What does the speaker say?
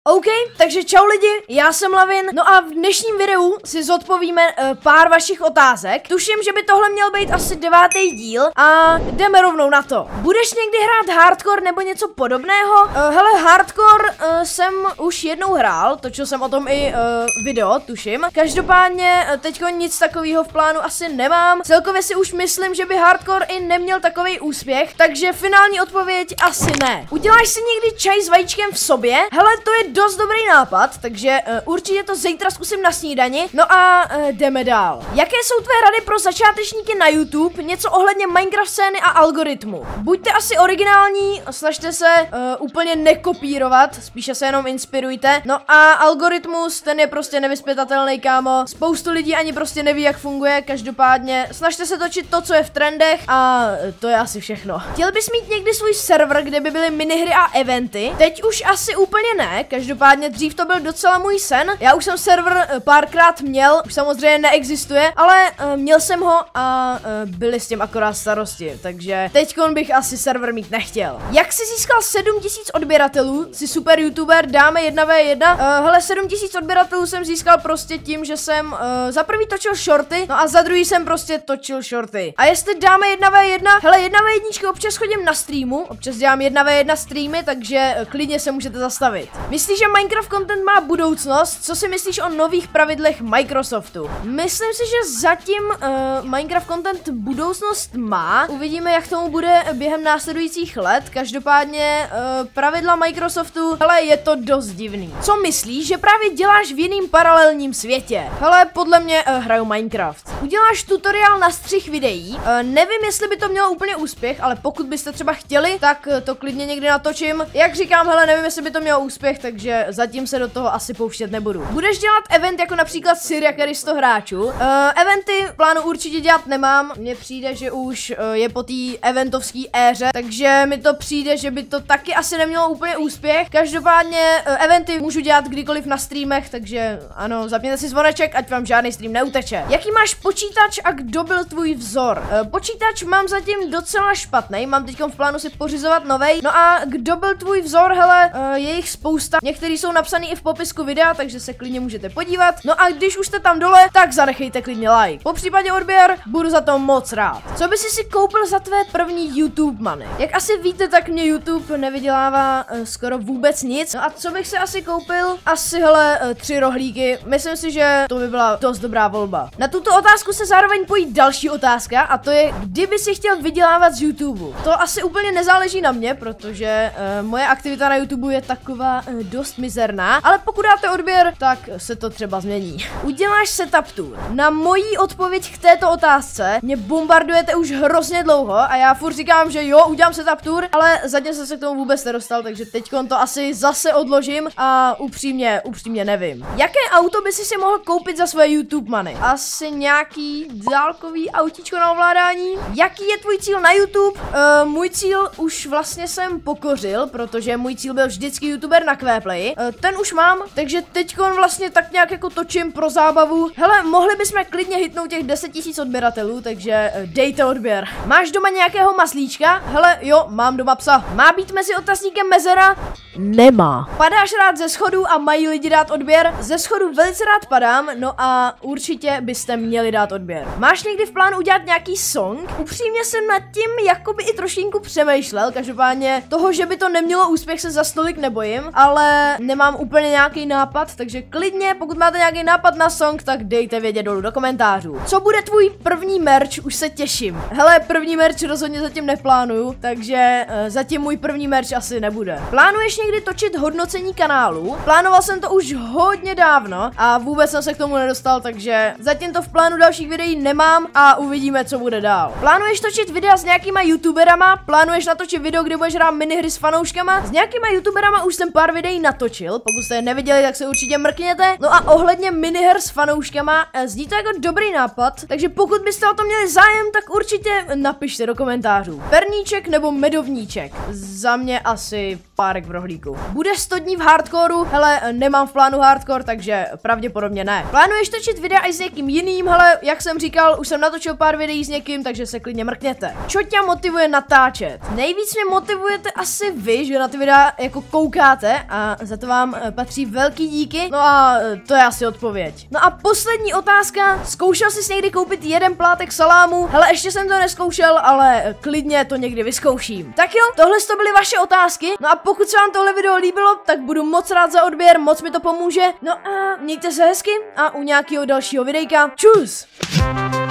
OK, takže čau lidi, já jsem Lavin, no a v dnešním videu si zodpovíme pár vašich otázek. Tuším, že by tohle měl být asi 9. díl a jdeme rovnou na to. Budeš někdy hrát hardcore nebo něco podobného? Hele, hardcore jsem už jednou hrál, točil jsem o tom i video, tuším. Každopádně teďko nic takového v plánu asi nemám. Celkově si už myslím, že by hardcore i neměl takový úspěch, takže finální odpověď asi ne. Uděláš si někdy čaj s vajíčkem v sobě? Hele, to je dost dobrý nápad, takže určitě to zítra zkusím na snídani. No a jdeme dál. Jaké jsou tvé rady pro začátečníky na YouTube? Něco ohledně Minecraft scény a algoritmu. Buďte asi originální, snažte se úplně nekopírovat, spíše se jenom inspirujte. No a algoritmus, ten je prostě nevyzpytatelný, kámo. Spoustu lidí ani prostě neví, jak funguje. Každopádně snažte se točit to, co je v trendech a to je asi všechno. Chtěl bys mít někdy svůj server, kde by byly minihry a eventy? Teď už asi úplně ne, každopádně dřív to byl docela můj sen. Já už jsem server párkrát měl, už samozřejmě neexistuje, ale měl jsem ho a byly s tím akorát starosti, takže teďkon bych asi server mít nechtěl. Jak jsi získal 7000 odběratelů? Jsi super youtuber, dáme 1v1. Hele, 7000 odběratelů jsem získal prostě tím, že jsem za prvý točil shorty, no a za druhý jsem prostě točil shorty. A jestli dáme 1v1, hele, 1v1 občas chodím na streamu, občas dělám 1v1 streamy, takže klidně se můžete zastavit. Myslíš, že Minecraft content má budoucnost? Co si myslíš o nových pravidlech Microsoftu? Myslím si, že zatím Minecraft content budoucnost má. Uvidíme, jak tomu bude během následujících let. Každopádně pravidla Microsoftu, hele, je to dost divný. Co myslíš, že právě děláš v jiném paralelním světě? Hele, podle mě hraju Minecraft. Uděláš tutoriál na střih videí. Nevím, jestli by to mělo úplně úspěch, ale pokud byste třeba chtěli, tak to klidně někdy natočím. Jak říkám, hele, nevím, jestli by to mělo úspěch, takže zatím se do toho asi pouštět nebudu. Budeš dělat event jako například Syria, který 100 hráčů? Eventy v plánu určitě dělat nemám. Mně přijde, že už je po té eventovské éře, takže mi to přijde, že by to taky asi nemělo úplně úspěch. Každopádně eventy můžu dělat kdykoliv na streamech, takže ano, zapněte si zvoneček, ať vám žádný stream neuteče. Jaký máš počítač a kdo byl tvůj vzor? Počítač mám zatím docela špatný, mám teď v plánu si pořizovat novej. No a kdo byl tvůj vzor? Hele, je jich spousta. Některý jsou napsaný i v popisku videa, takže se klidně můžete podívat. No a když už jste tam dole, tak zanechejte klidně like. Po případě odběr, budu za to moc rád. Co by si koupil za tvé první YouTube money? Jak asi víte, tak mě YouTube nevydělává skoro vůbec nic. No a co bych si asi koupil? Asi hele 3 rohlíky. Myslím si, že to by byla dost dobrá volba. Na tuto otázku se zároveň pojí další otázka a to je, kdyby si chtěl vydělávat z YouTube. To asi úplně nezáleží na mě, protože moje aktivita na YouTube je taková dost mizerná, ale pokud dáte odběr, tak se to třeba změní. Uděláš setup tour? Na mojí odpověď k této otázce mě bombardujete už hrozně dlouho a já furt říkám, že jo, udělám setup tour, ale zatím jsem se k tomu vůbec nedostal, takže teďkon to asi zase odložím a upřímně nevím. Jaké auto by si mohl koupit za své YouTube money? Asi nějaký dálkový autíčko na ovládání? Jaký je tvůj cíl na YouTube? Můj cíl už vlastně jsem pokořil, protože můj cíl byl vždycky YouTuber na Quaplay. Ten už mám, takže teďkon vlastně tak nějak jako točím pro zábavu. Hele, mohli bychom klidně hitnout těch 10 000 odběratelů, takže dejte odběr. Máš doma nějakého maslíčka? Hele, jo, mám doma psa. Má být mezi otazníkem mezera? Nemá. Padáš rád ze schodů a mají lidi dát odběr? Ze schodů velice rád padám, no a určitě byste měli dát odběr. Máš někdy v plánu udělat nějaký song? Upřímně jsem nad tím jakoby i trošinku přemýšlel, každopádně toho, že by to nemělo úspěch, se za stolik nebojím, ale nemám úplně nějaký nápad, takže klidně, pokud máte nějaký nápad na song, tak dejte vědět dolů do komentářů. Co bude tvůj první merch? Už se těším. Hele, první merch rozhodně zatím neplánuju, takže zatím můj první merch asi nebude. Plánuješ někdy točit hodnocení kanálu? Plánoval jsem to už hodně dávno a vůbec jsem se k tomu nedostal, takže zatím to v plánu dalších videí nemám a uvidíme, co bude dál. Plánuješ točit videa s nějakýma youtuberama? Plánuješ natočit video, kde budeš hrát minihry s fanouškama? S nějakýma youtuberama už jsem pár videí natočil, pokud jste je neviděli, tak se určitě mrkněte. No a ohledně miniher s fanouškama, zní to jako dobrý nápad, takže pokud byste o to měli zájem, tak určitě napište do komentářů. Perníček nebo medovníček? Za mě asi párek v rohlíku. Bude 100 dní v hardcoreu? Hele, nemám v plánu hardcore, takže pravděpodobně ne. Plánuješ točit videa i s někým jiným? Hele, jak jsem říkal, už jsem natočil pár videí s někým, takže se klidně mrkněte. Co tě motivuje natáčet? Nejvíc mě motivujete asi vy, že na ty videa jako koukáte a a za to vám patří velký díky. No a to je asi odpověď. No a poslední otázka. Zkoušel jsi někdy koupit jeden plátek salámu? Hele, ještě jsem to neskoušel, ale klidně to někdy vyzkouším. Tak jo, tohle to byly vaše otázky. No a pokud se vám tohle video líbilo, tak budu moc rád za odběr, moc mi to pomůže. No a mějte se hezky a u nějakého dalšího videjka. Čus!